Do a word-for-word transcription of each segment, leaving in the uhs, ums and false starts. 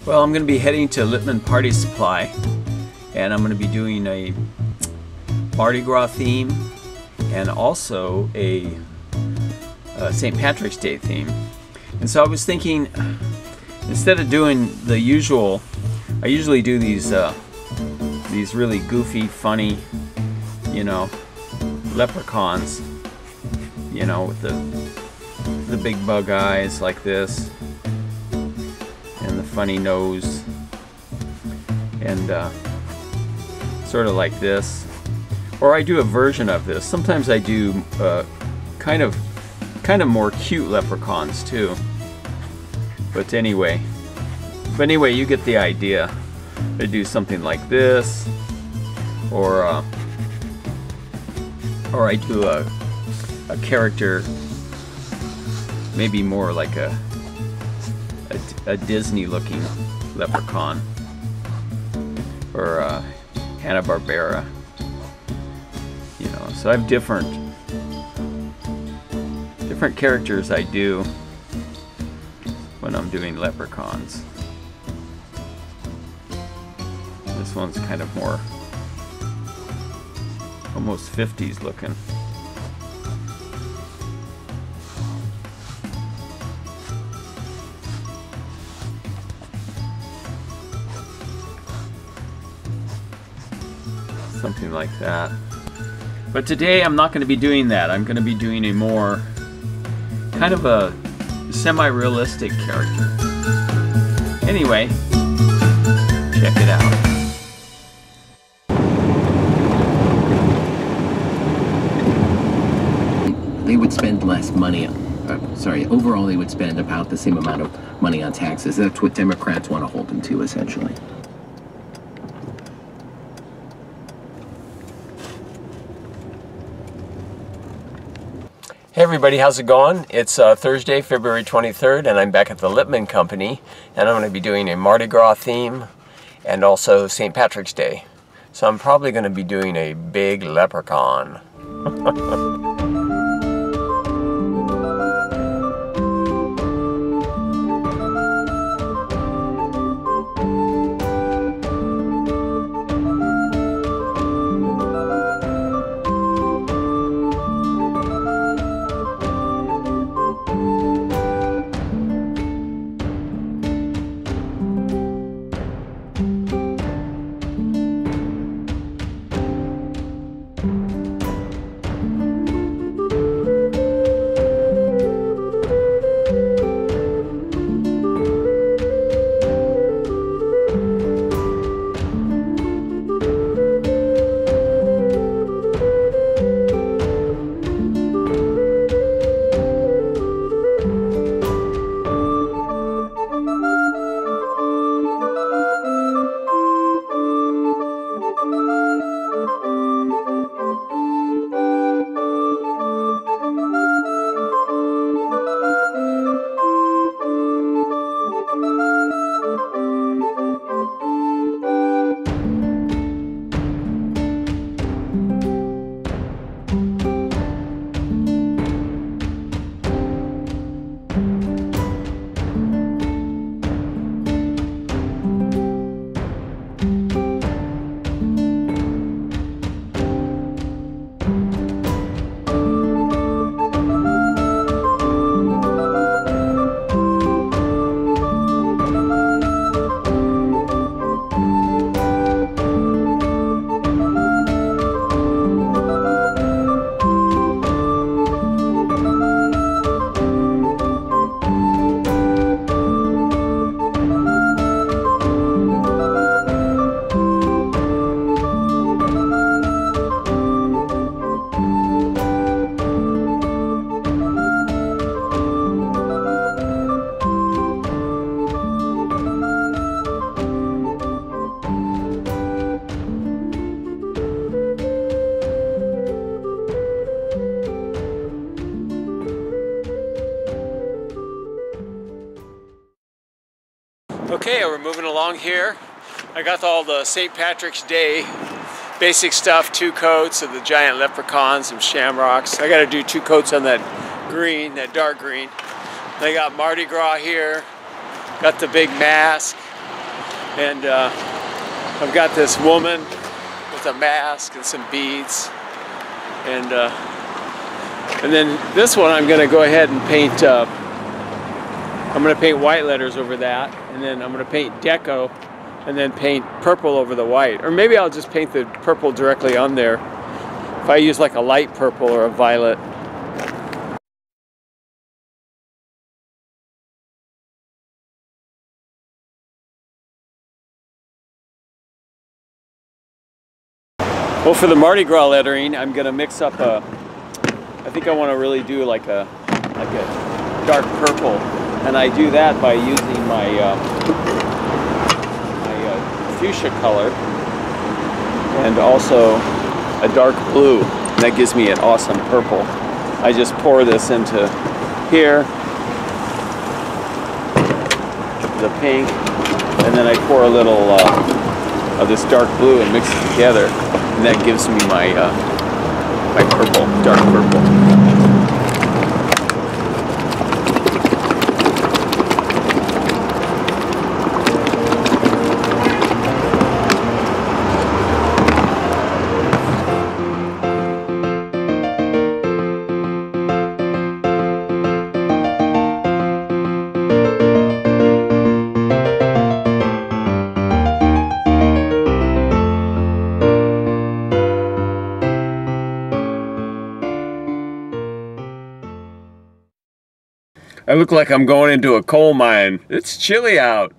Well, I'm going to be heading to Lippman Party Supply, and I'm going to be doing a Mardi Gras theme and also a, a Saint Patrick's Day theme. And so I was thinking, instead of doing the usual, I usually do these uh, these really goofy, funny, you know, leprechauns, you know, with the the big bug eyes like this, and the funny nose, and uh, sort of like this. Or I do a version of this. Sometimes I do uh, kind of kind of more cute leprechauns too. But anyway, but anyway, you get the idea. I do something like this, or uh, or I do a a character, maybe more like a a, a Disney-looking leprechaun, or uh, Hanna-Barbera. You know, so I have different different characters I do when I'm doing leprechauns. This one's kind of more almost fifties looking. Something like that. But today I'm not going to be doing that. I'm going to be doing a more kind of a semi-realistic character. Anyway, check it out. They would spend less money on, uh, sorry, overall they would spend about the same amount of money on taxes. That's what Democrats want to hold them to, essentially. Hey everybody, how's it going? It's uh, Thursday, February twenty-third, and I'm back at the Lippman Company, and I'm going to be doing a Mardi Gras theme and also Saint Patrick's Day. So I'm probably going to be doing a big leprechaun. Okay, we're moving along here. I got all the Saint Patrick's Day basic stuff, two coats of the giant leprechaun, some shamrocks. I got to do two coats on that green, that dark green. They got Mardi Gras here, got the big mask, And uh, I've got this woman with a mask and some beads. And uh, and then this one I'm gonna go ahead and paint, uh, I'm gonna paint white letters over that. And then I'm gonna paint deco and then paint purple over the white. Or maybe I'll just paint the purple directly on there. If I use like a light purple or a violet. Well, for the Mardi Gras lettering, I'm gonna mix up a, I think I wanna really do like a, like a dark purple. And I do that by using my, uh, my uh, fuchsia color and also a dark blue. And that gives me an awesome purple. I just pour this into here, the pink, and then I pour a little uh, of this dark blue and mix it together. And that gives me my, uh, my purple, dark purple. I look like I'm going into a coal mine. It's chilly out.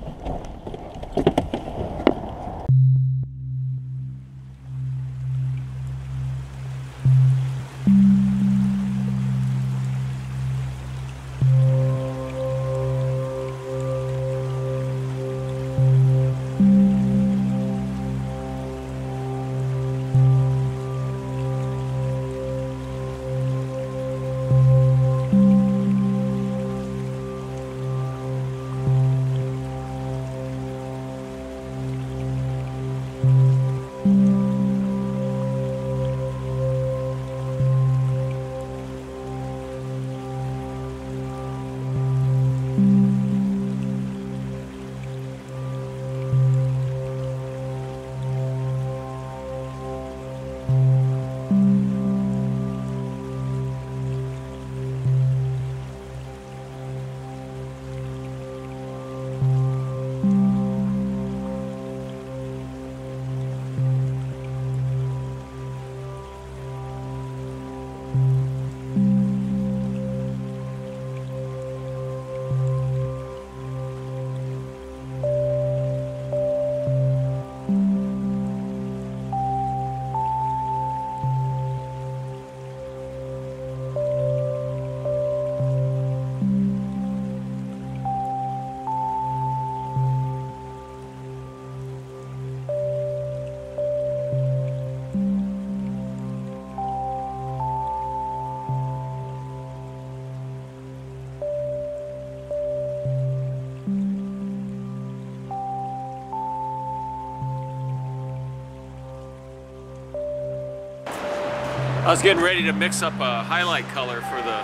I was getting ready to mix up a highlight color for the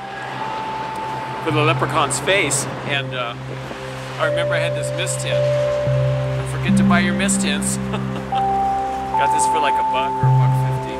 for the leprechaun's face, and uh, I remember I had this mist tint. Don't forget to buy your mist tints. Got this for like a buck or a buck fifty.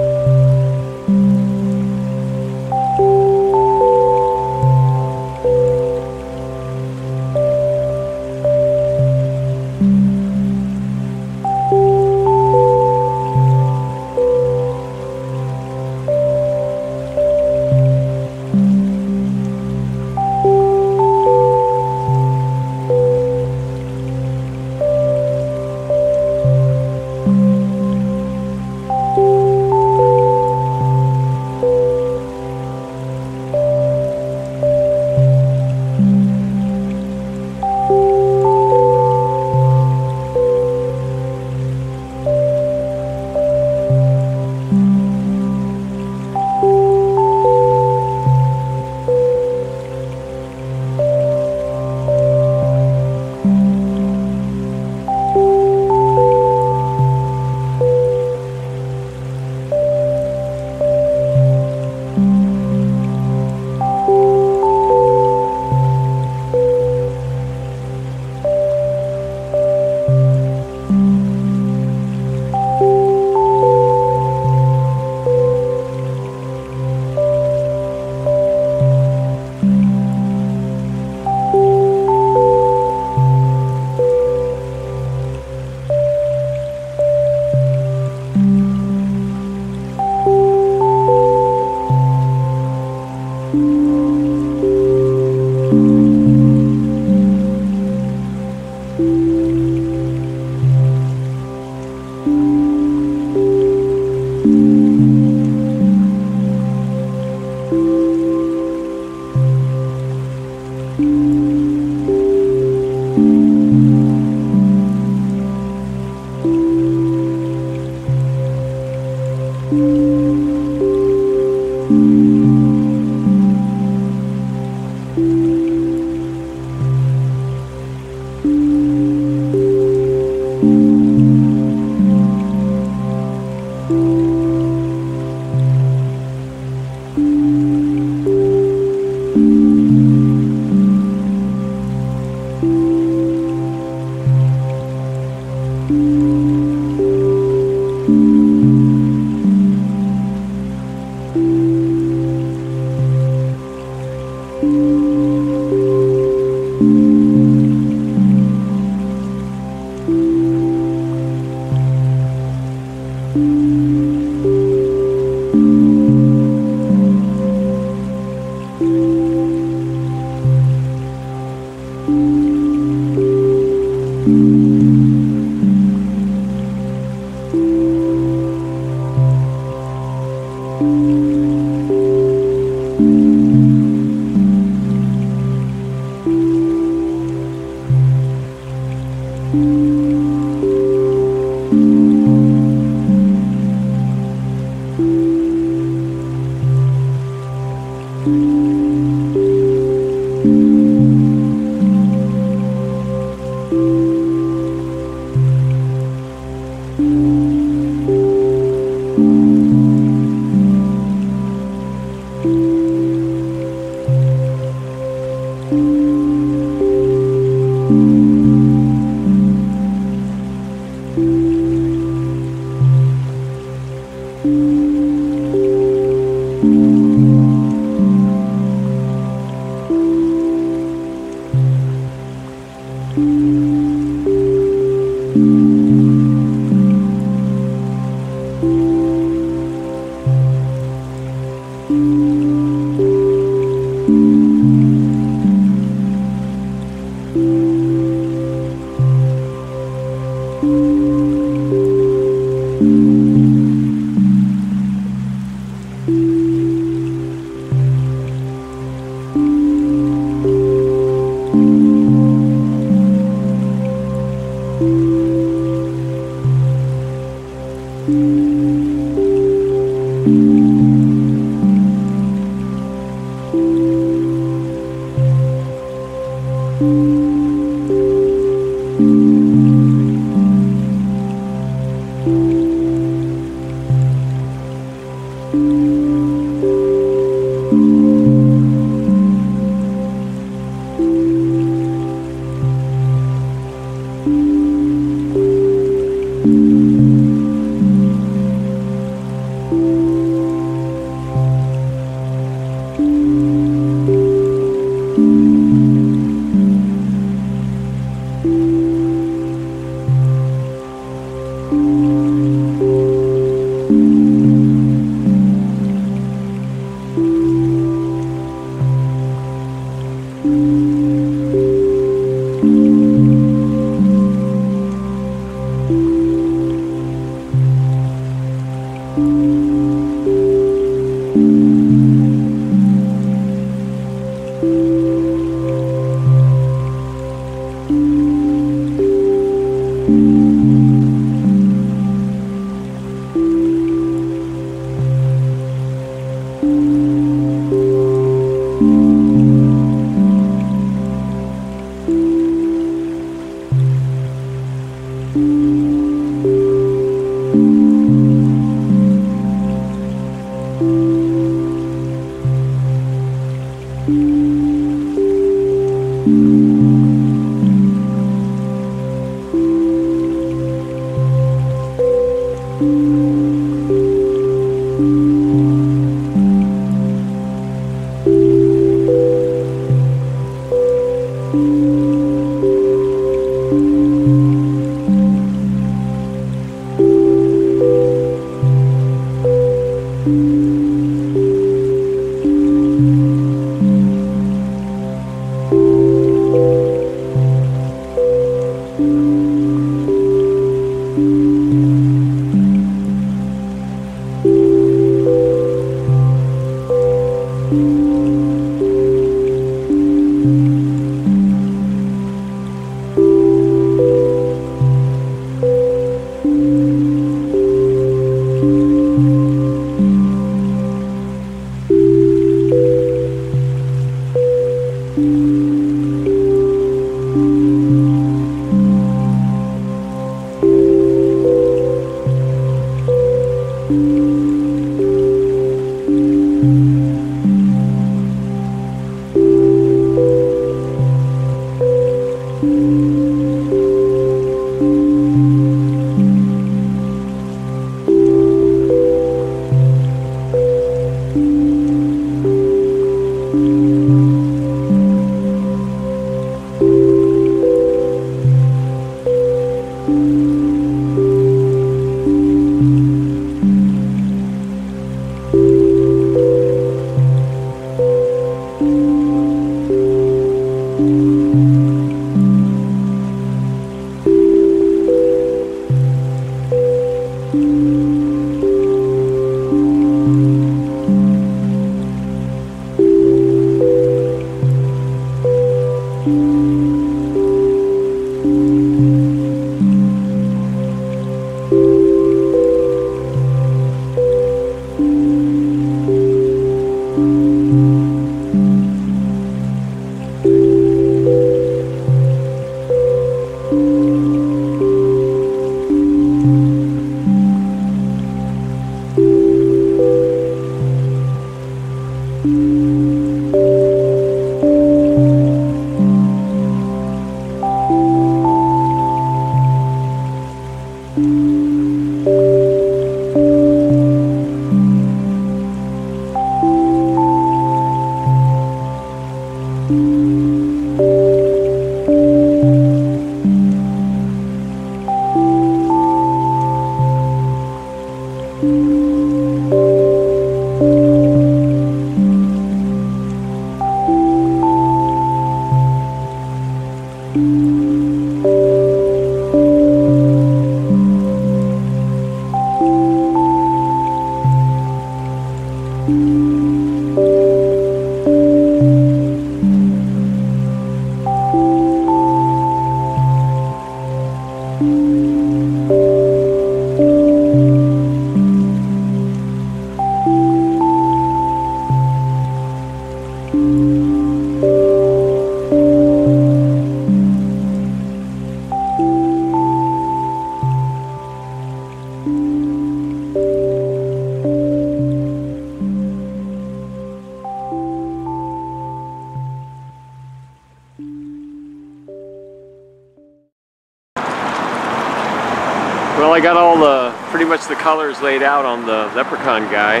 Well, I got all the, pretty much the colors laid out on the Leprechaun guy,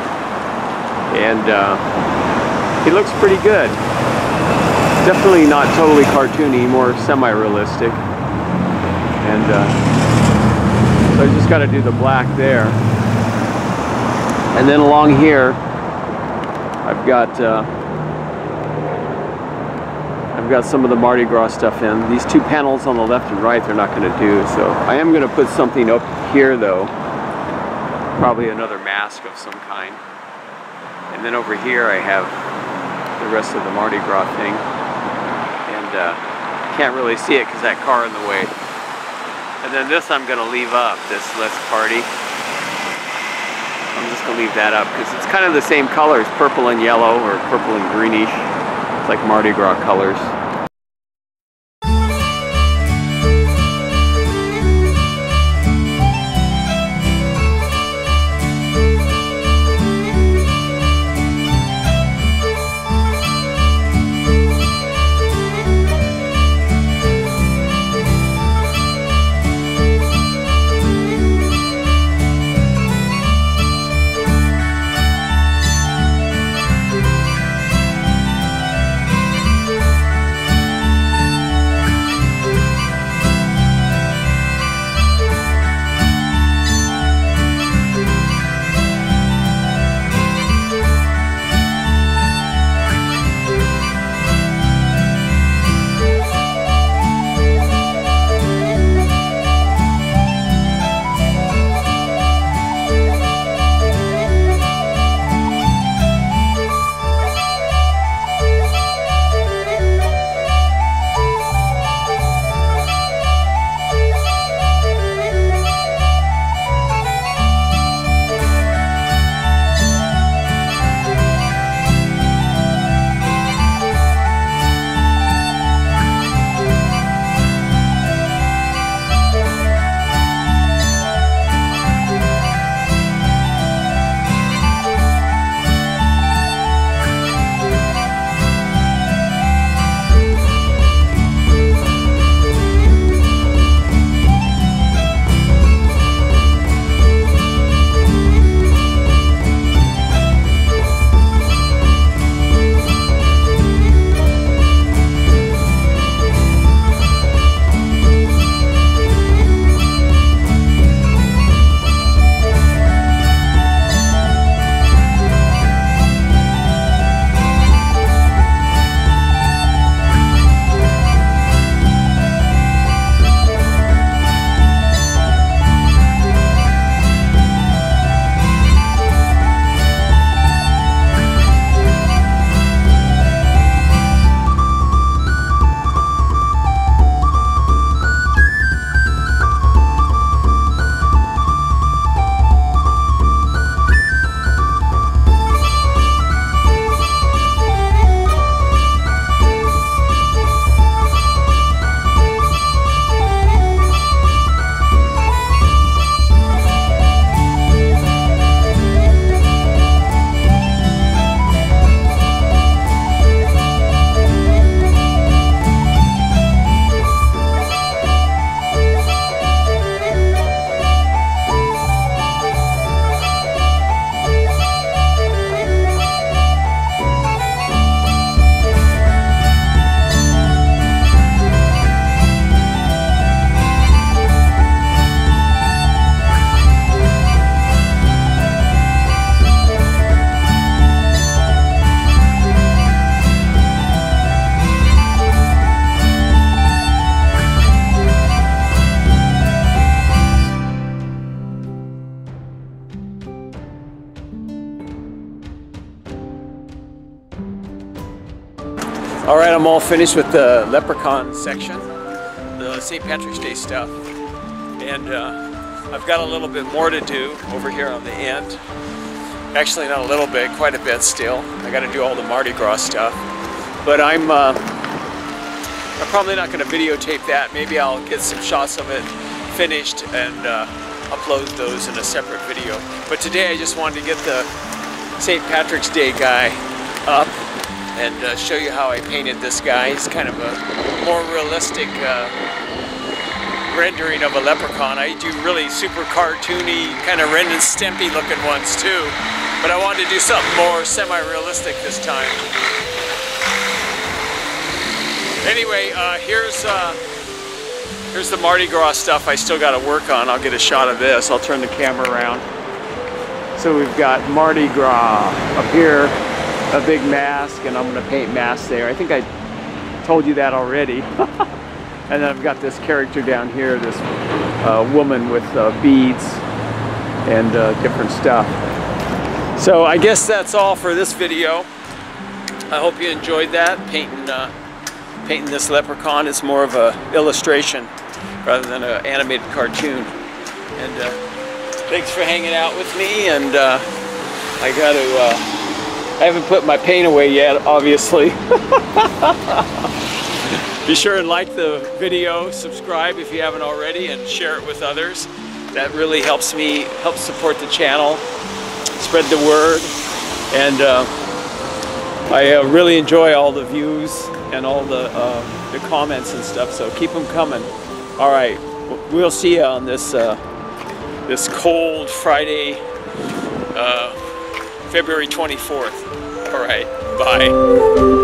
and uh, he looks pretty good. Definitely not totally cartoony, more semi-realistic. And uh, so I just got to do the black there. And then along here, I've got uh, I've got some of the Mardi Gras stuff in. These two panels on the left and right they're not going to do, so I am going to put something up here though. Probably another mask of some kind. And then over here I have the rest of the Mardi Gras thing. And uh, can't really see it because that car in the way. And then this I'm going to leave up, this Let's Party. I'm just going to leave that up because it's kind of the same colors, purple and yellow, or purple and greenish. It's like Mardi Gras colors. All right, I'm all finished with the Leprechaun section, the Saint Patrick's Day stuff, and uh, I've got a little bit more to do over here on the end. Actually, not a little bit, quite a bit still. I got to do all the Mardi Gras stuff, but I'm uh, I'm probably not going to videotape that. Maybe I'll get some shots of it finished and uh, upload those in a separate video. But today I just wanted to get the Saint Patrick's Day guy up and uh, show you how I painted this guy. He's kind of a more realistic uh, rendering of a leprechaun. I do really super cartoony, kind of Ren and Stimpy looking ones too, but I wanted to do something more semi-realistic this time. Anyway, uh, here's uh, here's the Mardi Gras stuff I still got to work on. I'll get a shot of this. I'll turn the camera around. So we've got Mardi Gras up here, a big mask, and I'm going to paint masks there. I think I told you that already. And then I've got this character down here, this uh, woman with uh, beads and uh, different stuff. So I guess that's all for this video. I hope you enjoyed that. Painting, uh, painting this leprechaun is more of a illustration rather than an animated cartoon. And uh, thanks for hanging out with me. And uh, I got to. Uh, I haven't put my paint away yet, obviously. Be sure and like the video, subscribe if you haven't already, and share it with others. That really helps me, helps support the channel, spread the word. And uh, I uh, really enjoy all the views and all the, uh, the comments and stuff, so keep them coming. All right, we'll see you on this, uh, this cold Friday, uh, February twenty-fourth. All right, bye.